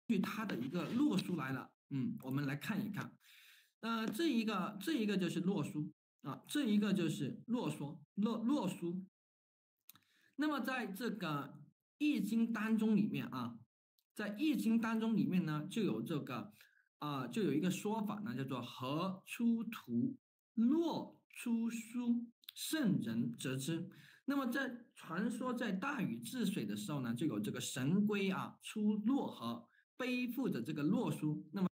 据它的一个洛书来了，我们来看一看，这一个就是洛书啊，这一个就是洛书。那么在这个易经当中里面啊，在易经当中里面呢，就有这个就有一个说法呢，叫做河出图，洛出书，圣人则之。那么在传说在大禹治水的时候呢，就有这个神龟啊出洛河，背负着这个洛书。那么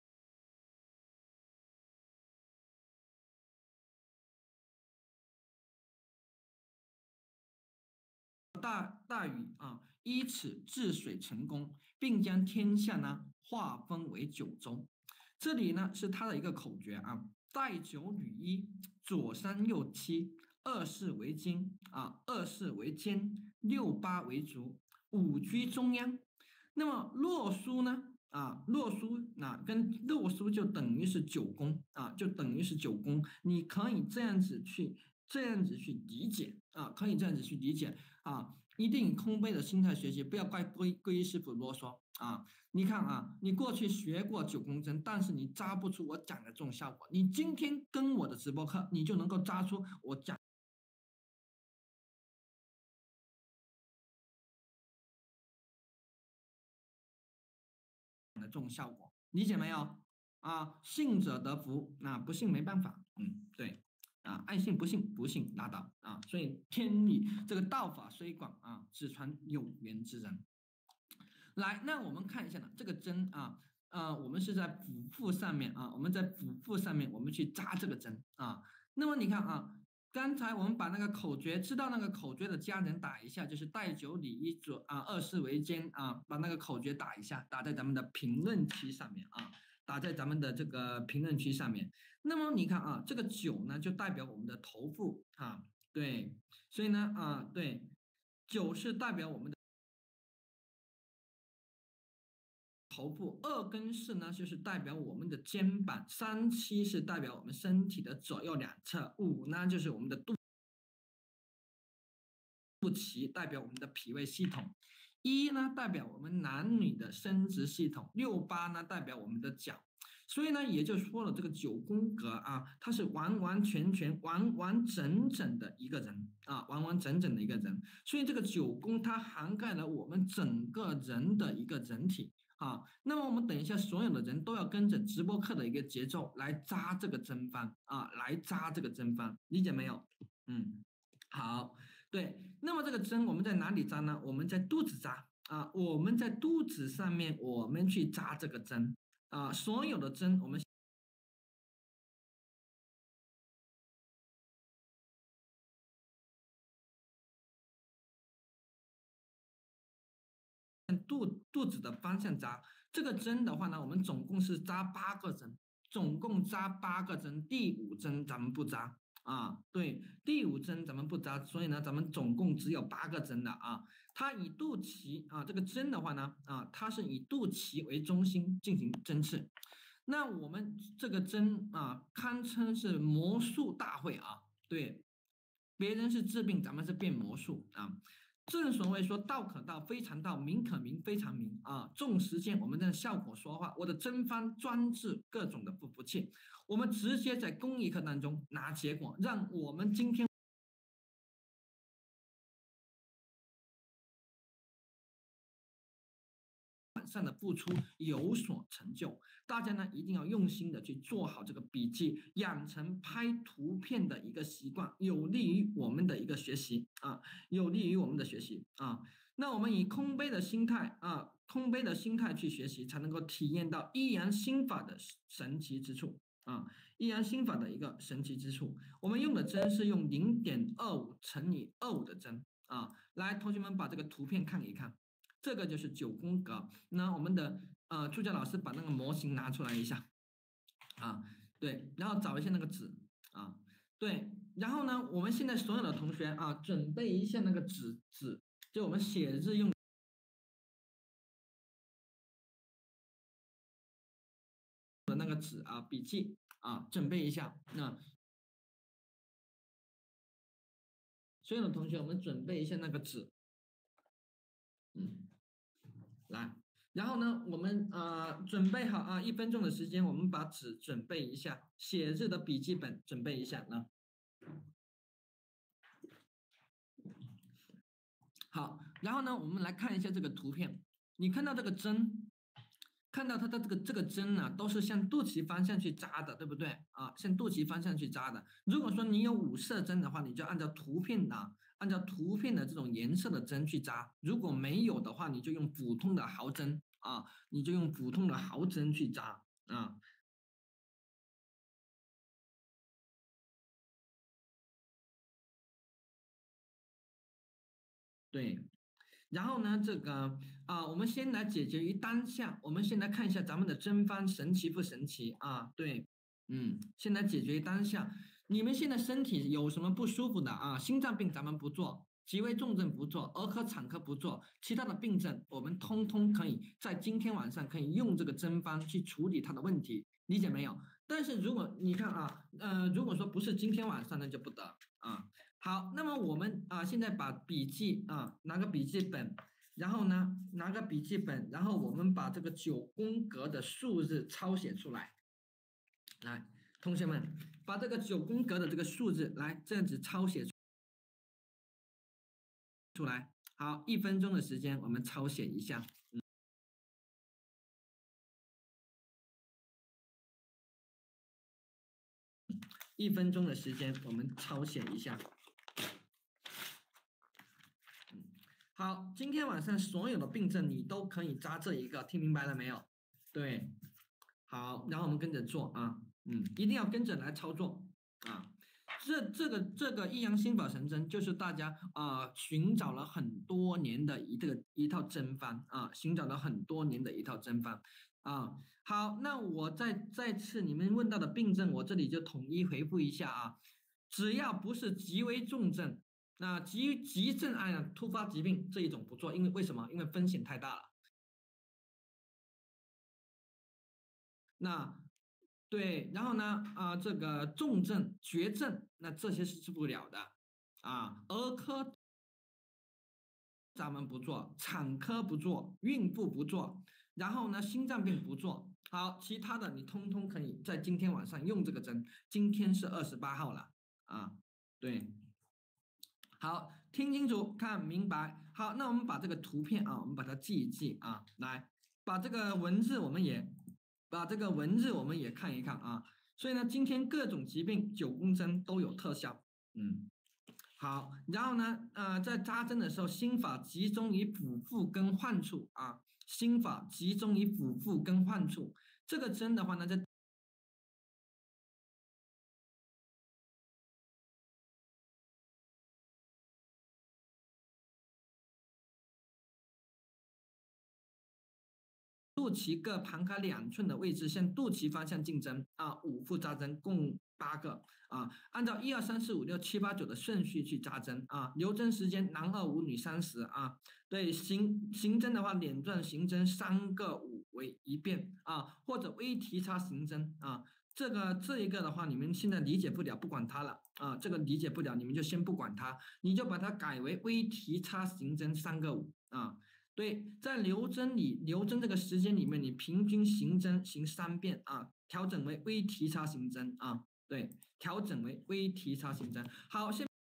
大禹啊，依此治水成功，并将天下呢划分为九州。这里呢是他的一个口诀啊：带九履一，左三右七，二四为经啊，二四为肩，六八为足，五居中央。那么洛书呢？洛书跟洛书就等于是九宫啊，就等于是九宫。你可以这样子去理解啊，可以这样子去理解啊，一定以空杯的心态学习，不要怪皈依师傅啰嗦啊。你看啊，你过去学过九宫针，但是你扎不出我讲的这种效果。你今天跟我的直播课，你就能够扎出我讲的这种效果，理解没有？信者得福，不信没办法。对。爱信不信，不信拉倒啊！所以天理这个道法虽广啊，只传有缘之人。来，那我们看一下呢，这个针我们是在腹腹上面啊，我们在腹腹上面，我们去扎这个针啊。那么你看啊，刚才我们把那个口诀，知道那个口诀的家人打一下，就是带九理一左二四为肩啊，把那个口诀打一下，打在咱们的评论区上面啊，打在咱们的这个评论区上面。那么你看啊，这个九呢，就代表我们的头腹啊，对，所以呢对，九是代表我们的头部，二跟四呢就是代表我们的肩膀，三七是代表我们身体的左右两侧，五呢就是我们的肚脐，代表我们的脾胃系统，一呢代表我们男女的生殖系统，六八呢代表我们的脚。所以呢，也就说了，这个九宫格啊，它是完完全全、完完整整的一个人啊，完完整整的一个人。所以这个九宫它涵盖了我们整个人的一个人体啊。那么我们等一下所有的人都要跟着直播课的一个节奏来扎这个针方啊，来扎这个针方，理解没有？好，对。那么这个针我们在哪里扎呢？我们在肚子扎啊，我们在肚子上面我们去扎这个针啊，所有的针我们肚子的方向扎。这个针的话呢，我们总共是扎8个针，总共扎8个针，第五针咱们不扎啊。对，第五针咱们不扎，所以呢，咱们总共只有8个针的啊。它以肚脐啊，这个针的话呢它是以肚脐为中心进行针刺。那我们这个针堪称是魔术大会啊。对，别人是治病，咱们是变魔术啊。正所谓说道可道，非常道；名可名，非常名啊。重实践，我们的效果说话。我的针方专治各种的不服气，我们直接在公益课当中拿结果，让我们今天上的付出有所成就。大家呢一定要用心的去做好这个笔记，养成拍图片的一个习惯，有利于我们的一个学习啊，有利于我们的学习啊。那我们以空杯的心态去学习，才能够体验到一阳心法的神奇之处啊，一阳心法的一个神奇之处。我们用的针是用0.25乘以25的针啊。来，同学们把这个图片看一看。这个就是九宫格。那我们的助教老师把那个模型拿出来一下啊，对，然后找一下那个纸啊，对，然后呢，我们现在所有的同学啊，准备一下那个纸，就我们写字用的那个纸啊，笔记啊，准备一下。那所有的同学，我们准备一下那个纸，来。 然后呢，我们准备好啊1分钟的时间，我们把纸准备一下，写字的笔记本准备一下啊。好，然后呢，我们来看一下这个图片，你看到这个针，看到它的这个针呢、都是向肚脐方向去扎的，对不对啊？向肚脐方向去扎的。如果说你有五色针的话，你就按照图片的这种颜色的针去扎；如果没有的话，你就用普通的毫针啊，你就用普通的毫针去扎啊。对，然后呢，这个我们先来解决于当下，我们先来看一下咱们的针方神奇不神奇啊？对，先来解决于当下。你们现在身体有什么不舒服的啊？心脏病咱们不做，急危重症不做，儿科产科不做，其他的病症我们通通可以在今天晚上可以用这个针方去处理它的问题，理解没有？但是如果你看啊，如果说不是今天晚上，那就不得啊。好，那么我们现在把笔记拿个笔记本，然后呢拿个笔记本，然后我们把这个9宫格的数字抄写出来。来，同学们，把这个9宫格的这个数字来这样子抄写出来。好，1分钟的时间，我们抄写一下。1分钟的时间，我们抄写一下。好，今天晚上所有的病症你都可以扎这一个，听明白了没有？对，好，然后我们跟着做啊，一定要跟着来操作啊。这个益阳心法神针就是大家寻找了很多年的一套针方啊，寻找了很多年的一套针方啊。好，那我再次你们问到的病症，我这里就统一回复一下啊。只要不是极为重症，那急症突发疾病这一种不做，因为为什么？因为风险太大了。那对，然后呢，这个重症、绝症，那这些是治不了的啊。儿科咱们不做，产科不做，孕妇不做，然后呢，心脏病不做。好，其他的你通通可以在今天晚上用这个针。今天是28号了啊，对。好，听清楚，看明白。好，那我们把这个图片我们把它记一记啊，来，把这个文字我们也看一看啊。所以呢，今天各种疾病9宫针都有特效，好，然后呢，在扎针的时候，心法集中于腹腹跟患处啊，心法集中于腹腹跟患处。这个针的话呢，在肚脐各旁开2寸的位置，向肚脐方向进针5副扎针，共8个按照1、2、3、4、5、6、7、8、9的顺序去扎针留针时间男25，女30对，行针的话，点状行针3个5为一遍或者微提插行针这一个的话，你们现在理解不了，不管它了这个理解不了，你们就先不管它，你就把它改为微提插行针3个5对，在留针这个时间里面，你平均行针行3遍调整为微提插行针对，调整为微提插行针。好，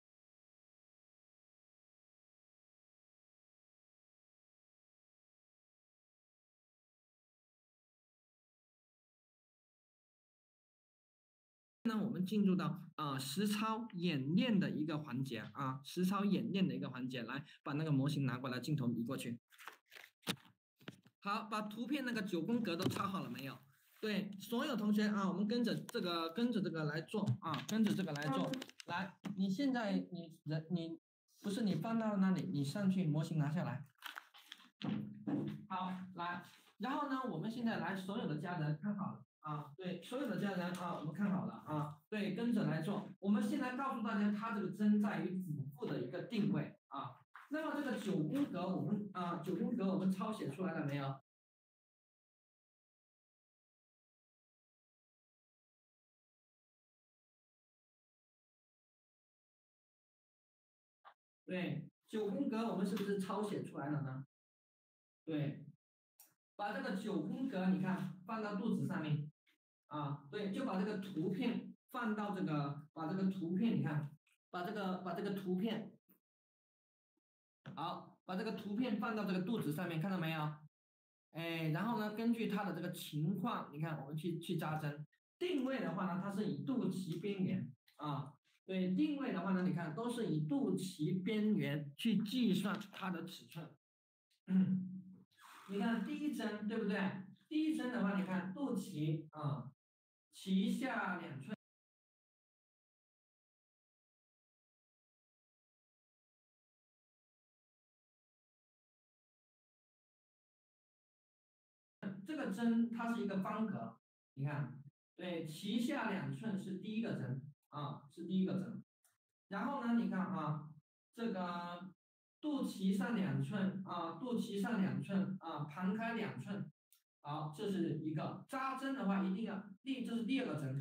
那我们进入到实操演练的一个环节实操演练的一个环节，来把那个模型拿过来，镜头移过去。好，把图片那个9宫格都抄好了没有？对，所有同学我们跟着这个来做跟着这个来做。来，你现在你不是你放到那里，你上去模型拿下来。好，来，然后呢，我们现在来所有的家人看好了对，所有的家人我们看好了对，跟着来做。我们现在告诉大家，它这个针在于腹部的一个定位那么这个9宫格，我们抄写出来了没有？对，9宫格我们是不是抄写出来了呢？对， 把这个9宫格你看放到肚子上面啊，对，就把这个图片放到这个，把这个图片你看，把这个图片好，把这个图片放到这个肚子上面，看到没有？哎，然后呢，根据它的这个情况，你看我们去扎针。定位的话呢，它是以肚脐边缘啊，对，定位的话呢，你看都是以肚脐边缘去计算它的尺寸。你看第一针对不对？第一针的话，你看肚脐啊，脐下2寸。这个针它是一个方格，你看，对，脐下2寸是第一个针啊，是第一个针。然后呢，你看啊，这个肚脐上2寸啊，肚脐上2寸啊，旁开2寸，好，这是一个。扎针的话，一定要这是第二个针。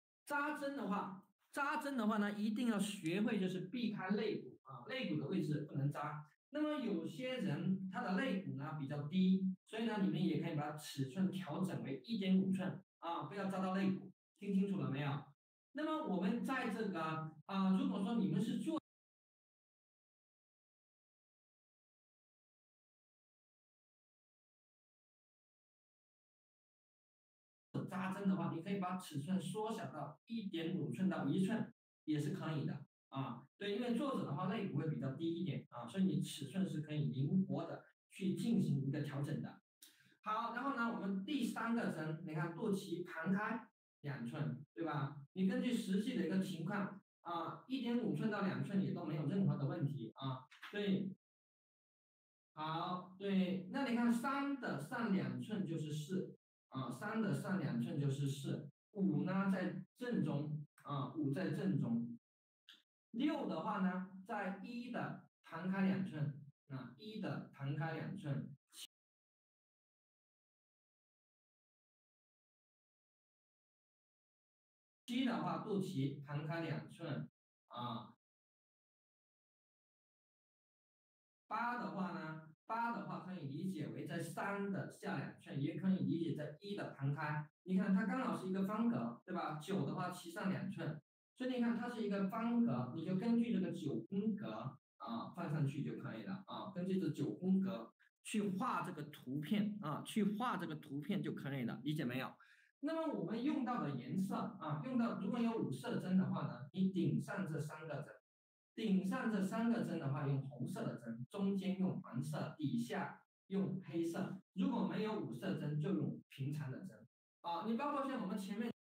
扎针的话呢，一定要学会就是避开肋骨啊，肋骨的位置不能扎。那么有些人他的肋骨呢比较低，所以呢，你们也可以把尺寸调整为1.5寸啊，不要扎到肋骨。听清楚了没有？那么我们在这个如果说你们是做扎针的话，你可以把尺寸缩小到1.5寸到1寸，也是可以的啊。对，因为作者的话肋骨会比较低一点啊，所以你尺寸是可以灵活的去进行一个调整的。好，然后呢，我们第三个针，你看肚脐旁开2寸，对吧？你根据实际的一个情况啊，1.5寸到2寸也都没有任何的问题啊。对，好，对，那你看3的上2寸就是4啊，3的上2寸就是4，5呢在正中啊，5在正中，6的话呢，在1的旁开2寸啊，1的旁开2寸。7的话，肚脐旁开2寸啊。8的话呢，8的话可以理解为在3的下2寸，也可以理解在1的旁开。你看它刚好是一个方格，对吧？9的话齐上2寸，所以你看它是一个方格，你就根据这个9宫格啊放上去就可以了啊，根据这9宫格去画这个图片啊，去画这个图片就可以了，理解没有？那么我们用到的颜色啊，如果有5色针的话呢，你顶上这3个针。顶上这3个针的话，用红色的针，中间用黄色，底下用黑色。如果没有5色针，就用平常的针。啊，你包括像我们前面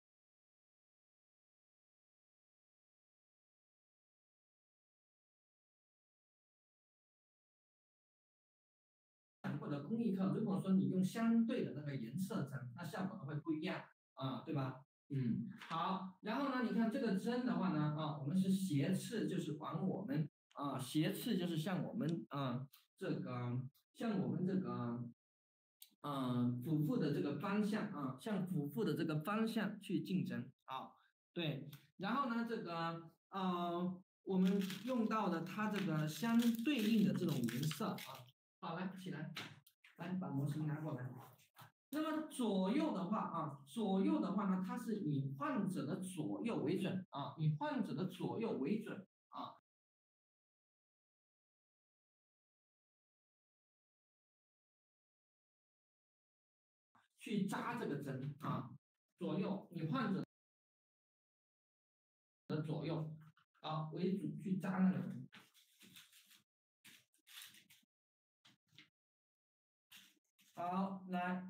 讲过的公益课，如果说你用相对的那个颜色针，那效果都会不一样啊，对吧？好。然后呢，你看这个针的话呢，我们是斜刺，就是往我们斜刺就是向我们这个向我们这个腹部的这个方向啊，向腹部的这个方向去竞争啊，对。然后呢，这个我们用到的它这个相对应的这种颜色啊，好，来起来，来把模型拿过来。那么左右的话呢，它是以患者的左右为准啊，以患者的左右为准啊，去扎这个针啊，左右以患者的左右为主去扎那个针。好，来，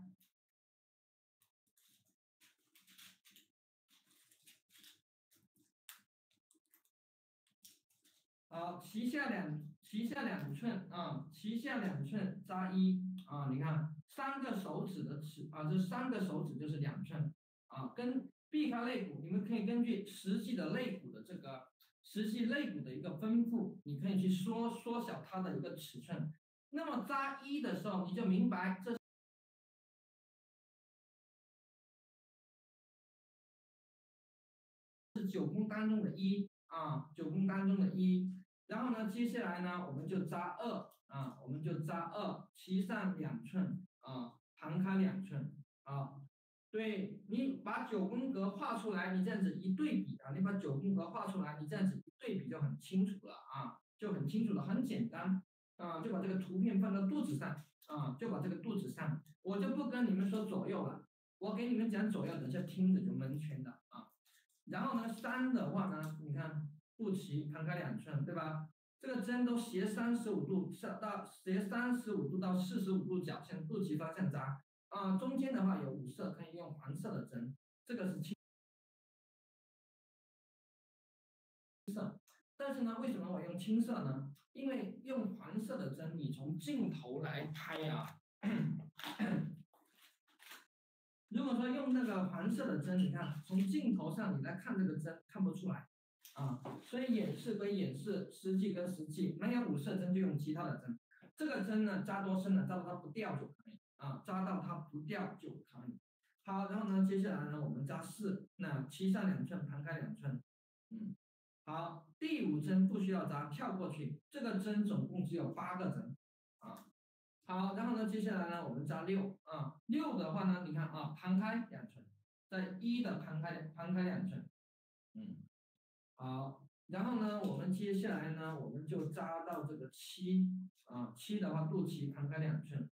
好，齐下两寸啊，齐下两寸扎一啊，你看3个手指的尺啊，这3个手指就是2寸啊，跟避开肋骨，你们可以根据实际的肋骨的这个实际肋骨的一个分布，你可以去缩小它的一个尺寸。那么扎一的时候，你就明白这是9宫当中的一啊，9宫当中的一。然后呢，接下来呢，我们就扎2啊，我们就扎2，齐上2寸啊， 旁开2寸啊。对你把9宫格画出来，你这样子一对比啊，你把9宫格画出来，你这样子一对比就很清楚了啊，就很清楚了，很简单啊，就把这个图片放到肚子上啊，就把这个肚子上，我就不跟你们说左右了，我给你们讲左右，等下听着就蒙圈的啊。然后呢，3的话呢，你看肚脐旁开2寸，对吧？这个针都斜35度，斜35度到45度角向肚脐方向扎啊。中间的话有5色，可以用黄色的针，这个是青色。但是呢，为什么我用青色呢？因为用黄色的针，你从镜头来拍啊。如果说用那个黄色的针，你看从镜头上你来看这个针，看不出来啊。所以演示归演示，实际跟实际，没有5色针就用其他的针。这个针呢，扎多深呢？扎到它不掉就可以啊，扎到它不掉就可以。好，然后呢，接下来呢，我们扎4，那7上2寸，旁开2寸，好，第5针不需要扎，跳过去。这个针总共只有8个针啊。好，然后呢，接下来呢，我们扎6啊，6的话呢，你看啊，旁开2寸，在1的旁开2寸，好，然后呢，我们接下来呢，我们就扎到这个7啊，7的话肚脐旁开2寸，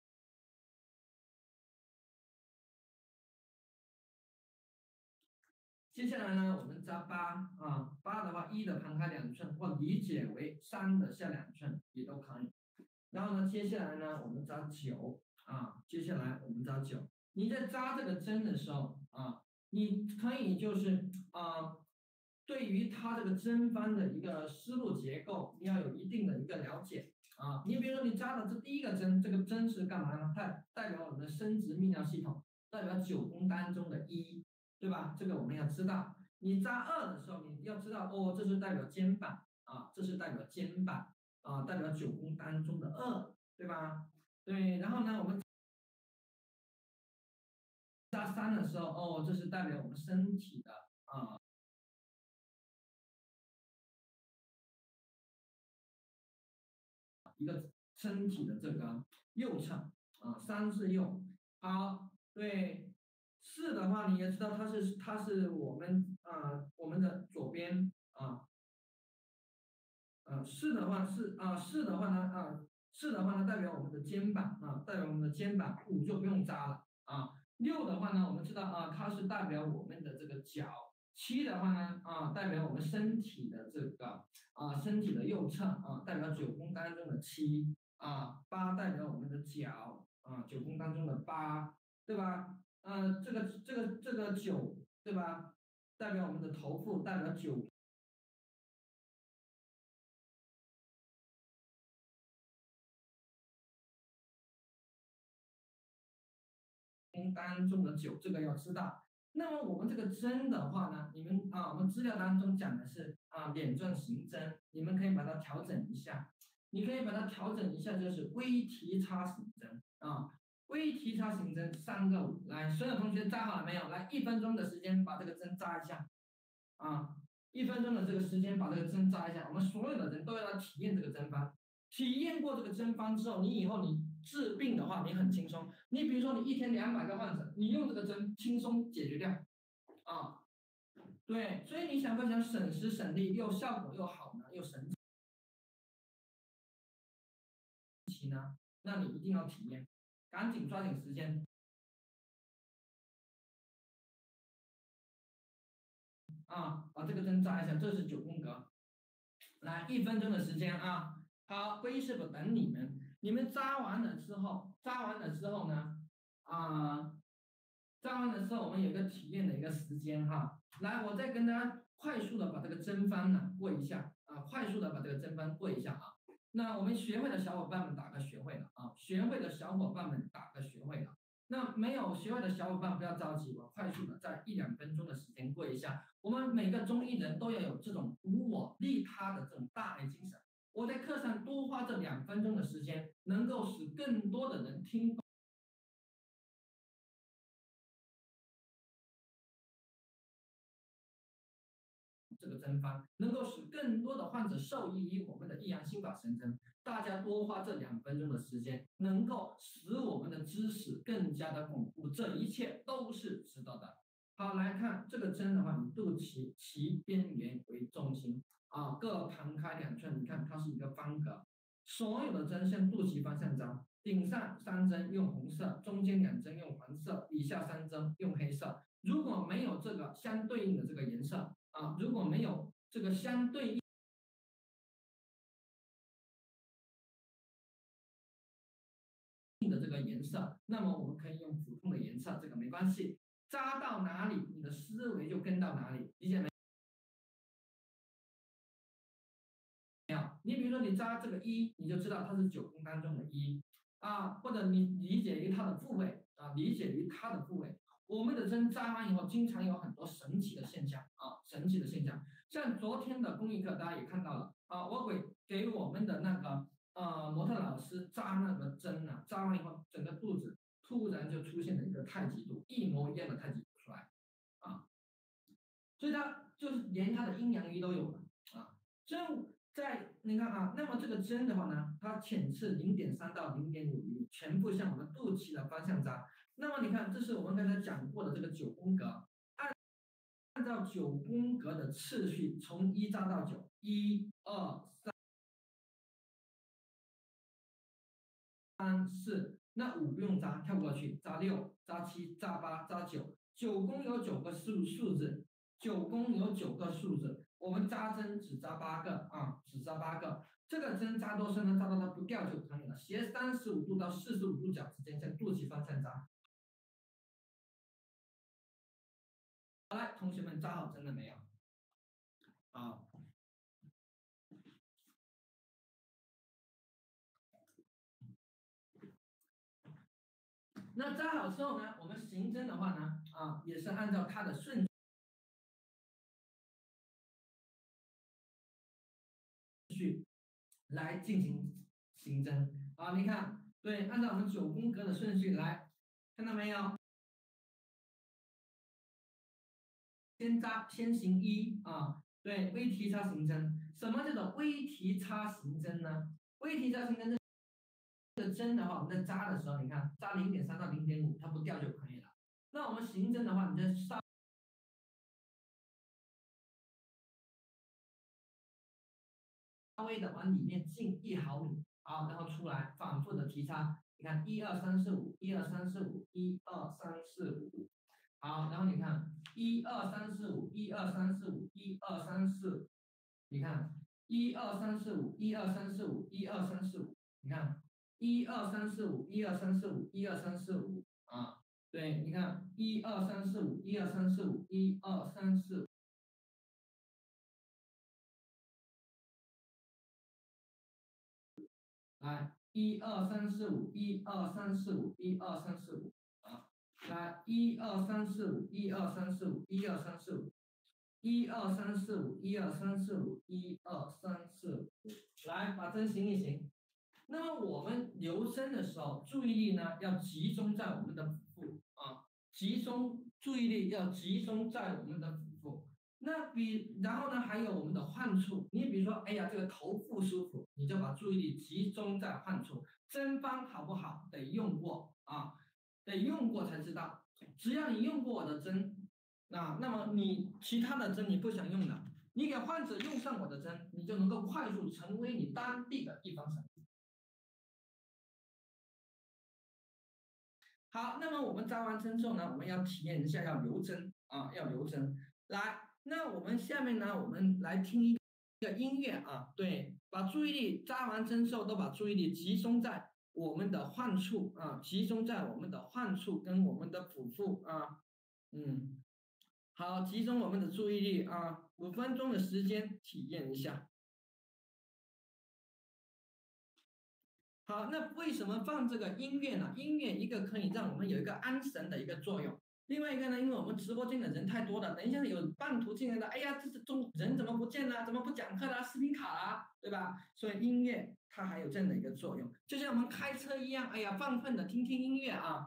接下来呢，我们扎8啊，8的话1的旁开2寸，或理解为3的下2寸也都可以。然后呢，接下来呢，我们扎9啊，接下来我们扎9。你在扎这个针的时候啊，你可以就是对于它这个针方的一个思路结构，你要有一定的一个了解啊。你比如说你扎的这第一个针，这个针是干嘛呢？它代表我们的生殖泌尿系统，代表9宫当中的1，对吧？这个我们要知道。你扎2的时候，你要知道哦，这是代表肩膀啊，这是代表肩膀。啊，代表9宫当中的2，对吧？对，然后呢，我们扎3的时候，哦，这是代表我们身体的一个身体的这个右侧啊，3是右。好，对，4的话你也知道它是我们的左边啊，四的话是四的话呢代表我们的肩膀啊，代表我们的肩膀，5就不用扎了啊。6的话呢，我们知道啊，它是代表我们的这个脚。7的话呢代表我们身体的这个身体的右侧啊，代表9宫当中的7啊。8代表我们的脚啊，9宫当中的8，对吧？这个9，对吧？代表我们的头部，代表9。当中的9，这个要知道。那么我们这个针的话呢，我们资料当中讲的是点状形针，你们可以把它调整一下。你可以把它调整一下，就是微提插形针啊，微提插形针3个5。来，所有同学扎好了没有？来，1分钟的时间把这个针扎一下啊，1分钟的这个时间把这个针扎一下。我们所有的人都要来体验这个针法。体验过这个针方之后，你以后你治病的话，你很轻松。你比如说，你一天200个患者，你用这个针轻松解决掉啊。对，所以你想不想省时省力，又效果又好呢，又神奇呢？那你一定要体验，赶紧抓紧时间把这个针扎一下，这是9宫格。来，1分钟的时间啊。好，会议室不等你们。你们扎完了之后呢，扎完了之后我们有一个体验的一个时间哈。来，我再跟大家快速的把这个针方呢过一下快速的把这个针方过一下啊。那我们学会的小伙伴们打个学会了啊，学会的小伙伴们打个学会了。那没有学会的小伙伴不要着急，我快速的在1-2分钟的时间过一下。我们每个中医人都要有这种无我利他的这种大爱精神。我在课上多花这2分钟的时间，能够使更多的人听懂这个针方，能够使更多的患者受益于我们的益阳心法神针。大家多花这2分钟的时间，能够使我们的知识更加的巩固，这一切都是值得的。好，来看这个针的话，以肚脐其边缘为中心啊，各旁开2寸，你看它是一个方格，所有的针向肚脐方向扎，顶上3针用红色，中间2针用黄色，底下3针用黑色。如果没有这个相对应的这个颜色啊，如果没有这个相对应的这个颜色，那么我们可以用普通的颜色，这个没关系。扎到哪里，你的思维就跟到哪里，理解没有？你比如说你扎这个1，你就知道它是9宫当中的1啊，或者你理解于它的部位啊，理解于它的部位。我们的针扎完以后，经常有很多神奇的现象啊，神奇的现象。像昨天的公益课，大家也看到了啊，我给我们的那个模特老师扎那个针啊，扎完以后，整个肚子突然就出现了一个太极肚，一模一样的太极肚出来啊，所以它就是连它的阴阳鱼都有了啊。所以在你看啊，那么这个针的话呢，它浅刺0.3到0.5厘米，全部向我们肚脐的方向扎。那么你看，这是我们刚才讲过的这个9宫格，按照9宫格的次序，从1扎到9，1、2、3、4，那5不用扎，跳过去，扎6、扎7、扎8、扎9。9宫有9个数字，9宫有9个数字，我们扎针只扎8个啊，只扎8个。这个针扎多深呢？扎到它不掉就可以了，斜35度到45度角之间，向肚脐方向扎。好来，同学们扎好针了没有？啊，那扎好之后呢，我们行针的话呢，啊，也是按照它的顺序来进行行针啊。你看，对，按照我们9宫格的顺序来，看到没有？先行1啊，对，微提插行针。什么叫做微提插行针呢？微提插行针这个针的话，我们在扎的时候，你看扎0.3到0.5，它不掉就可以了。那我们行针的话，你在稍微的往里面进1毫米啊，然后出来，反复的提插。你看1、2、3、4、5，1、2、3、4、5，1、2、3、4、5。好，然后你看1、2、3、4、5，1、2、3、4、5，1、2、3、4，你看1、2、3、4、5，1、2、3、4、5，1、2、3、4、5，你看1、2、3、4、5，1、2、3、4、5，1、2、3、4、5啊，对，你看1、2、3、4、5，1、2、3、4、5，1、2、3、4。来1、2、3、4、5，1、2、3、4、5，1、2、3、4、5啊，来1、2、3、4、5，1、2、3、4、5，1、2、3、4、5。1、2、3、4、5，1、2、3、4、5，1、2、3、4、5，来把针行一行。那么我们留针的时候，注意力呢要集中在我们的腹部啊，注意力要集中在我们的腹部。然后呢，还有我们的患处。你比如说，哎呀，这个头不舒服，你就把注意力集中在患处。针方好不好，得用过啊，得用过才知道。只要你用过我的针。那么你其他的针你不想用的，你给患者用上我的针，你就能够快速成为你当地的地方神。好，那么我们扎完针之后呢，我们要体验一下要留针啊，要留针。来，那我们下面呢，我们来听一个音乐啊，对，把注意力扎完针之后都把注意力集中在我们的患处啊，集中在我们的患处跟我们的腹部啊，好，集中我们的注意力啊，5分钟的时间体验一下。好，那为什么放这个音乐呢？音乐一个可以让我们有一个安神的一个作用，另外一个呢，因为我们直播间的人太多了，等一下有半途进来的，哎呀，这是人怎么不见了？怎么不讲课啦？视频卡啦，对吧？所以音乐它还有这样的一个作用，就像我们开车一样，哎呀，放份的听听音乐啊。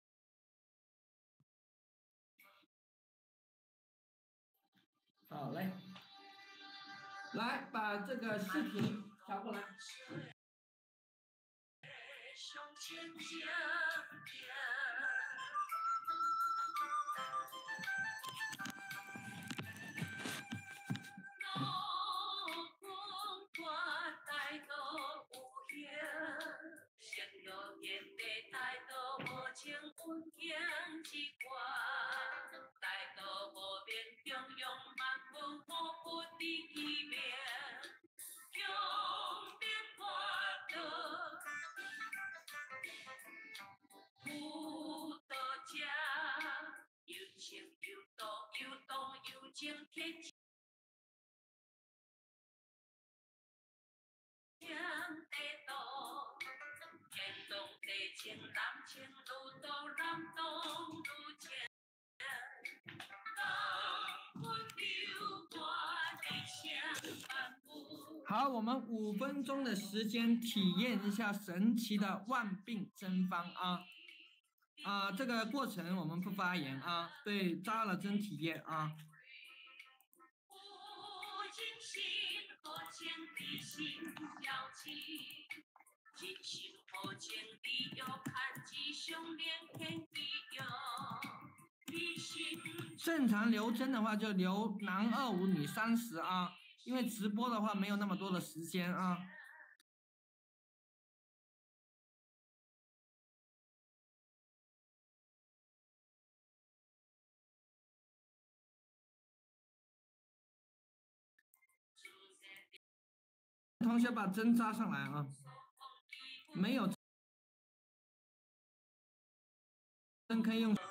好嘞，来把这个视频调过来。 好，我们5分钟的时间体验一下神奇的万病真方这个过程我们不发言对，扎了针体验正常留针的话就留男25女30因为直播的话没有那么多的时间同学把针扎上来没有针可以用。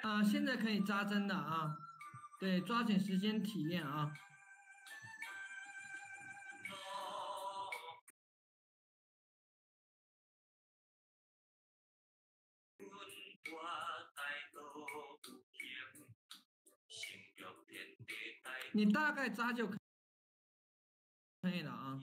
现在可以扎针的啊，对，抓紧时间体验啊。你大概扎就可以了啊。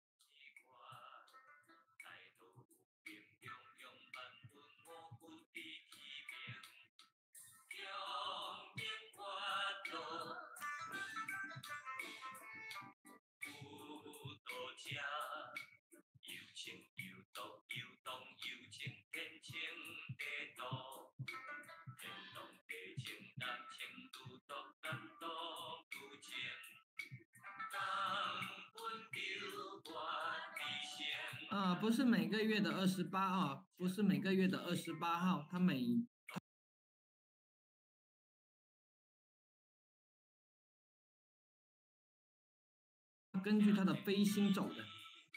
不是每个月的28啊，不是每个月的28号，它根据它的飞星走的。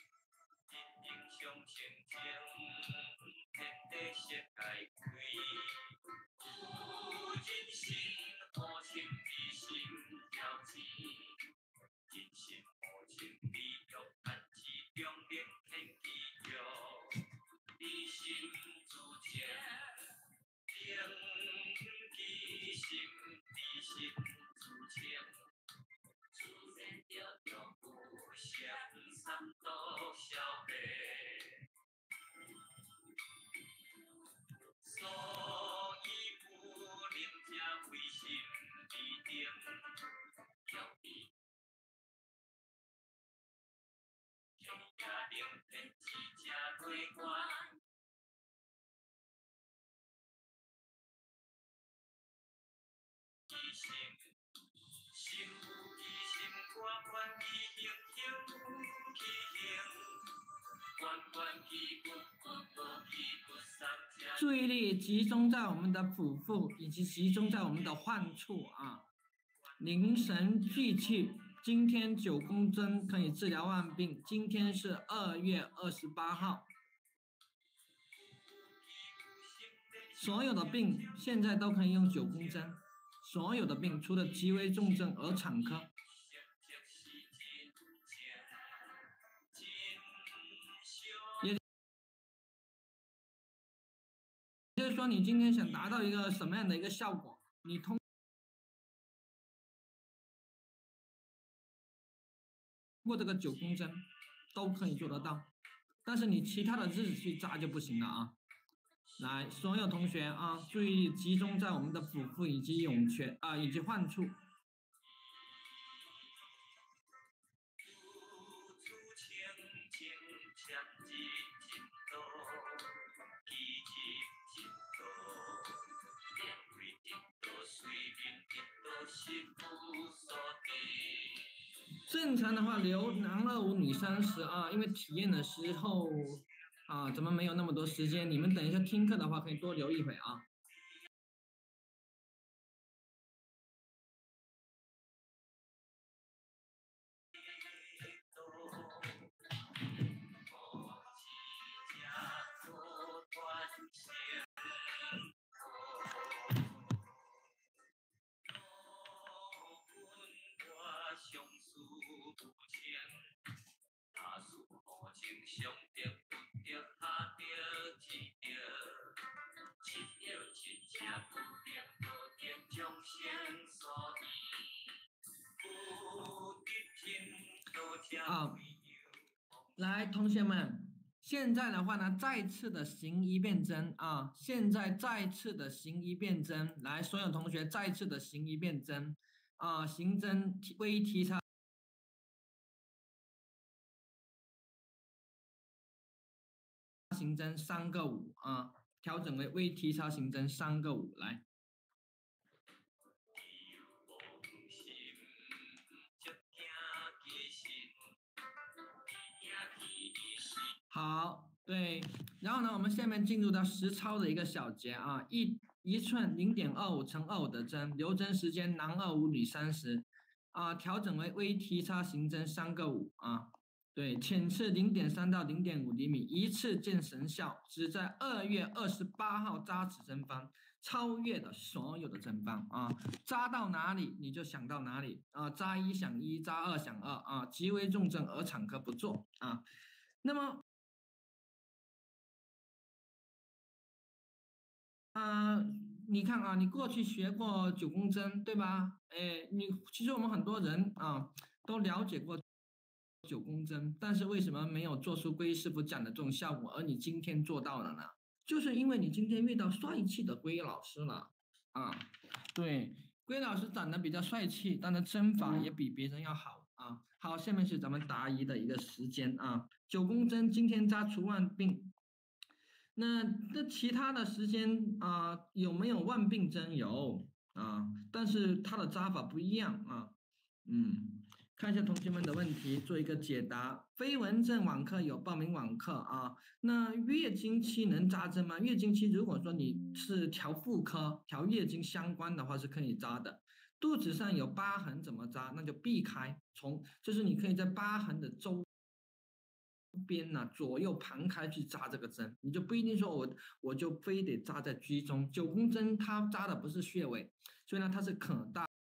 注意力集中在我们的腹部，以及集中在我们的患处啊，凝神聚气。今天9公针可以治疗万病。今天是2月28号，所有的病现在都可以用9公针，所有的病除了极为重症儿产科。也就是说，你今天想达到一个什么样的一个效果，你通过这个9公针都可以做得到，但是你其他的日子去扎就不行了啊。来，所有同学啊，注意力集中在我们的腹部以及涌泉以及患处。正常的话留男25女30啊，因为体验的时候咱们没有那么多时间，你们等一下听课的话可以多留一会啊。来，同学们，现在的话呢，再次的行一遍针啊！现在再次的行一遍针，来，所有同学再次的行一遍针啊！行针微提插行针3个5啊，调整为微提插行针3个5来。好，对，然后呢，我们下面进入到实操的一个小节啊，一寸0.25乘25的针，留针时间男25女30啊，调整为微提插行针3个5啊，对，浅刺0.3到0.5厘米，一次见神效，只在2月28号扎指针方。 超越了所有的针方啊，扎到哪里你就想到哪里啊，扎一想一，扎二想二啊，极为重症而产科不做啊。那么你看啊，你过去学过9公针对吧？哎，其实我们很多人啊都了解过9公针，但是为什么没有做出龟师傅讲的这种效果，而你今天做到了呢？就是因为你今天遇到帅气的龟老师了啊。对，龟老师长得比较帅气，但是针法也比别人要好啊。好，下面是咱们答疑的一个时间啊。9公针今天扎除万病，那其他的时间有没有万病针？有啊，但是它的扎法不一样啊。看一下同学们的问题，做一个解答。飞蚊症网课有报名网课啊。那月经期能扎针吗？月经期如果说你是调妇科、调月经相关的话是可以扎的。肚子上有疤痕怎么扎？那就避开，就是你可以在疤痕的边呢、左右盘开去扎这个针，你就不一定说我就非得扎在居中。9公针它扎的不是穴位，所以呢它是可大